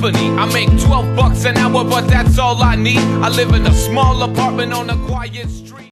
company. I make 12 bucks an hour, but that's all I need. I live in a small apartment on a quiet street.